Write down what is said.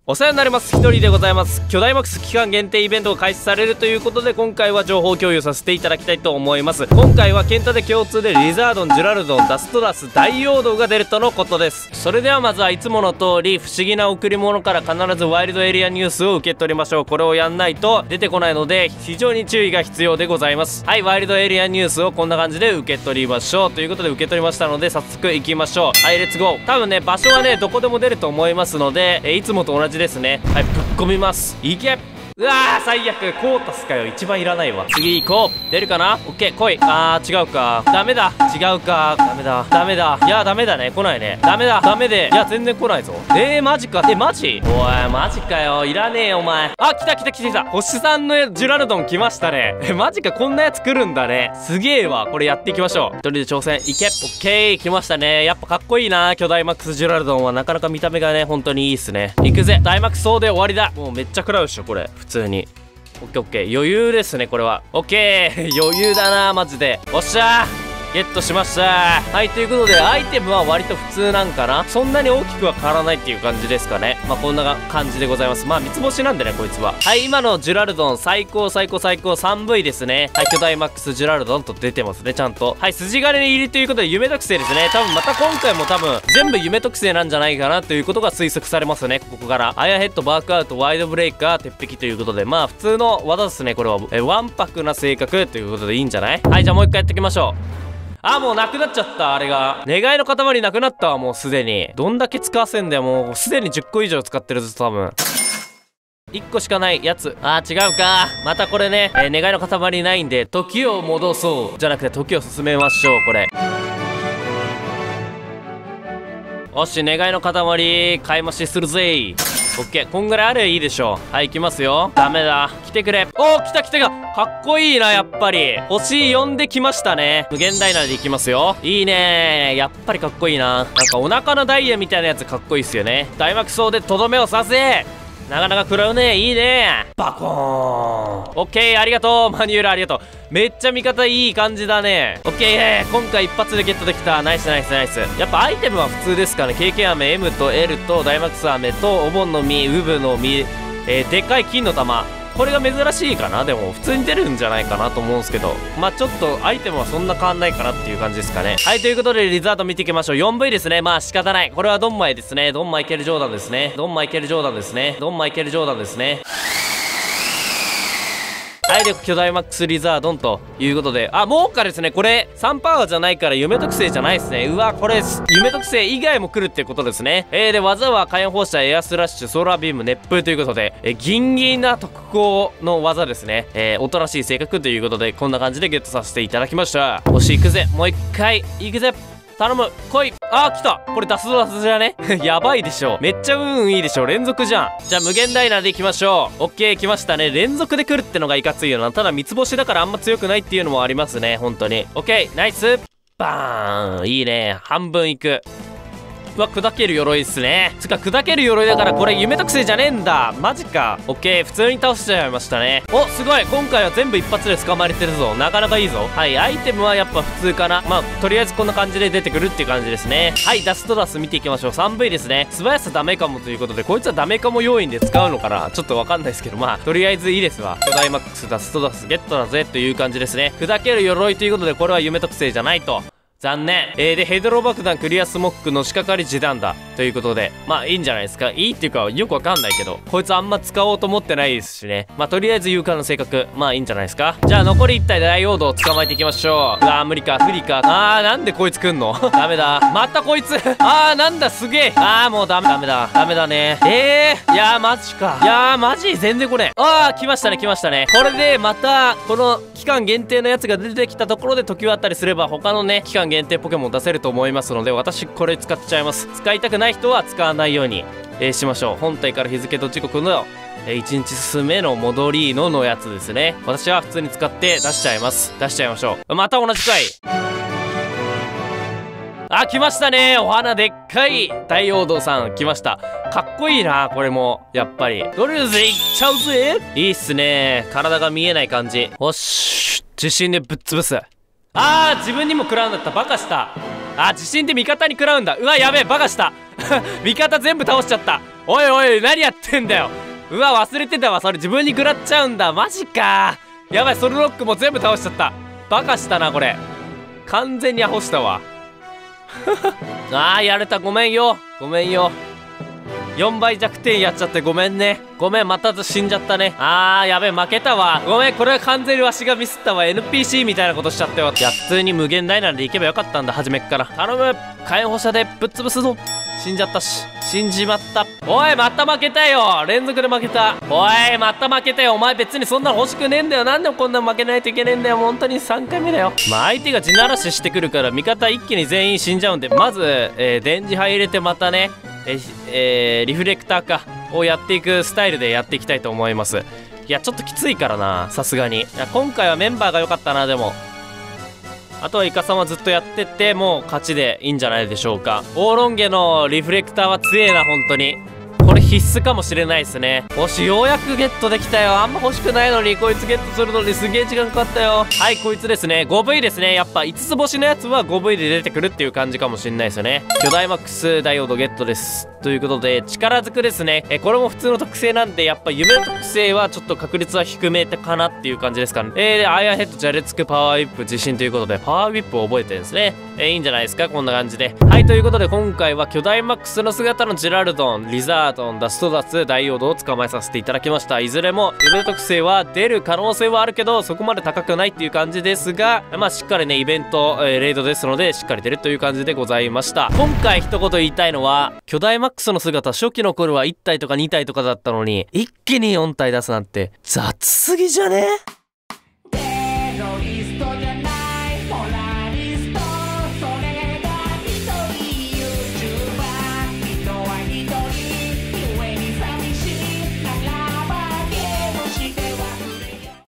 お世話になります。一人でございます。巨大マックス期間限定イベントが開始されるということで、今回は情報共有させていただきたいと思います。今回はケンタで共通でリザードン、ジュラルドン、ダストラス、大陽動が出るとのことです。それではまずはいつもの通り、不思議な贈り物から必ずワイルドエリアニュースを受け取りましょう。これをやんないと出てこないので、非常に注意が必要でございます。はい、ワイルドエリアニュースをこんな感じで受け取りましょう。ということで受け取りましたので、早速行きましょう。はい、レッツゴー。多分ね、場所はね、どこでも出ると思いますので、いつもと同じですね。はい、ぶっ込みます。いけ。うわー、最悪。コータスかよ。一番いらないわ。次行こう。出るかな。オッケー、来い。違うか。ダメだ。違うか。ダメだ。ダメだ。いや、ダメだね。来ないね。ダメだ。ダメで。いや、全然来ないぞ。マジか。マジ。おい、マジかよ。いらねえよ、お前。来た来た来た来た。星さんのジュラルドン来ましたね。マジか。こんなやつ来るんだね。すげえわ。これやっていきましょう。一人で挑戦。いけ。オッケー。来ましたね。やっぱかっこいいな。巨大マックスジュラルドンはなかなか見た目がね、本当にいいっすね。行くぜ。大マックスそうで終わりだ。もうめっちゃ食らうっしょ、これ。普通に。オッケーオッケー。余裕ですね、これは。オッケー。余裕だな、マジで。おっしゃー。ゲットしました。はい、ということで、アイテムは割と普通なんかな。そんなに大きくは変わらないっていう感じですかね。まあ、こんな感じでございます。まあ、三つ星なんでね、こいつは。はい、今のジュラルドン、最高最高最高 3V ですね。はい、巨大マックスジュラルドンと出てますね、ちゃんと。はい、筋金入りということで、夢特性ですね。多分、また今回も全部夢特性なんじゃないかなということが推測されますね、ここから。アイアヘッド、バークアウト、ワイドブレイカー、鉄壁ということで、まあ、普通の技ですね、これは。わんぱくな性格ということでいいんじゃない？はい、じゃあもう一回やっていきましょう。もうなくなっちゃった、あれが。願いの塊なくなったわ、もうすでに。どんだけ使わせんだよ、もうすでに10個以上使ってるぞ、多分。1個しかないやつ。違うか。またこれね、願いの塊ないんで、時を戻そう。じゃなくて、時を進めましょう、これ。よし、願いの塊、買い増しするぜ。オッケー、こんぐらいあればいいでしょう。はい、行きますよ。ダメだ。来てくれ。来た来たが。かっこいいな、やっぱり。星4で来ましたね。無限ダイナで行きますよ。いいねー。やっぱりかっこいいな。なんかお腹のダイヤみたいなやつかっこいいっすよね。大幕層でとどめを刺せ。なかなか食らうね。いいね。バコーン。オッケー、ありがとう。マニュールありがとう。めっちゃ味方いい感じだね。オッケー、今回一発でゲットできた。ナイスナイスナイス。やっぱアイテムは普通ですかね。経験飴 M と L とダイマックス飴とお盆の実、ウブの実、でっかい金の玉。これが珍しいかな。でも普通に出るんじゃないかなと思うんですけど、まあちょっとアイテムはそんな変わんないかなっていう感じですかね。はい、ということでリザード見ていきましょう。 4V ですね。まあ仕方ない。これはドンマイですね。ドンマイケルジョーダンですね。ドンマイケルジョーダンですね。ドンマイケルジョーダンですね。体力巨大マックスリザードンということで、もうかですね。これ3パワーじゃないから夢特性じゃないですね。うわ、これ夢特性以外も来るっていうことですね。で技は火炎放射、エアスラッシュ、ソーラービーム、熱風ということで、ギンギンな特攻の技ですね。おとなしい性格ということで、こんな感じでゲットさせていただきました。よし、行くぜ。もう一回行くぜ。頼む、来い。来た。これダストラスじゃねやばいでしょ。めっちゃ運いいでしょ。連続じゃん。じゃあ無限ダイナでいきましょう。オッケー、来ましたね。連続で来るってのがいかついよな。ただ三つ星だからあんま強くないっていうのもありますね、本当に。オッケー、ナイス。バーン。いいね。半分いく。うわ、砕ける鎧っすね。つか砕ける鎧だからこれ夢特性じゃねえんだ。マジか。オッケー、普通に倒しちゃいましたね。すごい。今回は全部一発で捕まれてるぞ。なかなかいいぞ。はい、アイテムはやっぱ普通かな。まあとりあえずこんな感じで出てくるっていう感じですね。はい、ダストダス見ていきましょう。 3V ですね。素早さダメかもということで、こいつはダメかも要因で使うのかな、ちょっとわかんないですけど、まあとりあえずいいですわ。巨大マックスダストダスゲットだぜという感じですね。砕ける鎧ということで、これは夢特性じゃないと。残念。で、ヘドロ爆弾、クリアスモックの仕掛かり時短だ。ということで、まあいいんじゃないですか。いいっていうか、よくわかんないけど、こいつあんま使おうと思ってないですしね。まあとりあえず勇敢な性格、まあいいんじゃないですか。じゃあ残り1体大王道を捕まえていきましょう。うわー、無理か、無理か。なんでこいつ来んのダメだ。またこいつなんだ、すげえ。もうダメだ。ダメだね。いやー、マジか。いやー、マジ全然これ。来ましたね、来ましたね。これでまた、この期間限定のやつが出てきたところで時をあったりすれば、他のね、期間限定ポケモン出せると思いますので、私これ使っちゃいます。使いたくない人は使わないように、しましょう。本体から日付と時刻の、1日進めの戻りのやつですね。私は普通に使って出しちゃいます。出しちゃいましょう。また同じ回。来ましたね。お花でっかい大王道さん来ました。かっこいいな、これも。やっぱり。とりあえずいっちゃうぜ。いいっすね。体が見えない感じ。よし。自信でぶっ潰す。自分にも食らうんだった。バカした。自信で味方に食らうんだ。うわ、やべえ、バカした。味方全部倒しちゃった。 おいおい、何やってんだよ。うわ、忘れてたわ。それ自分に食らっちゃうんだ。マジか。やばい、ソルロックも全部倒しちゃった。バカしたなこれ。完全にアホしたわ。あー、やれた。ごめんよ、ごめんよ。4倍弱点やっちゃってごめんね。ごめん、また死んじゃったね。あー、やべえ、負けたわ。ごめん、これは完全にわしがミスったわ。 NPC みたいなことしちゃったよ。いや、普通に無限大なんで行けばよかったんだ、初めっから。頼む、火炎放射でぶっ潰すぞ。死んじゃったし、死んじまった。おい、また負けたよ。連続で負けた。おい、また負けたよ。お前別にそんなの欲しくねえんだよ。なんでこんな負けないといけねえんだよ。本当に3回目だよ。まあ相手が地ならししてくるから味方一気に全員死んじゃうんで、まず、電磁波入れてまたね、リフレクターかをやっていくスタイルでやっていきたいと思います。いや、ちょっときついからな、さすがに。いや、今回はメンバーが良かったな。でもあとはイカさんはずっとやってってもう勝ちでいいんじゃないでしょうか。オーロンゲのリフレクターは強えな、本当に。これ必須かもしれないですね。よし、ようやくゲットできたよ。あんま欲しくないのにこいつゲットするのにすげえ時間かかったよ。はい、こいつですね。 5V ですね。やっぱ5つ星のやつは 5V で出てくるっていう感じかもしれないですよね。巨大マックスダイオードゲットです。ということで力ずくですね。これも普通の特性なんで、やっぱ夢の特性はちょっと確率は低めかなっていう感じですかね。でアイアンヘッド、じゃれつく、パワーウィップ、自信ということでパワーウィップを覚えてるんですね。いいんじゃないですか、こんな感じで。はい、ということで今回は巨大マックスの姿のジェラルドン、リザードン、ダストダス、ダイオードを捕まえさせていただきました。いずれも夢の特性は出る可能性はあるけどそこまで高くないっていう感じですが、まあしっかりねイベント、レイドですのでしっかり出るという感じでございました。今回一言言いたいのは、巨大マックスの姿初期の頃は1体とか2体とかだったのに一気に4体出すなんて雑すぎじゃね？テロリスト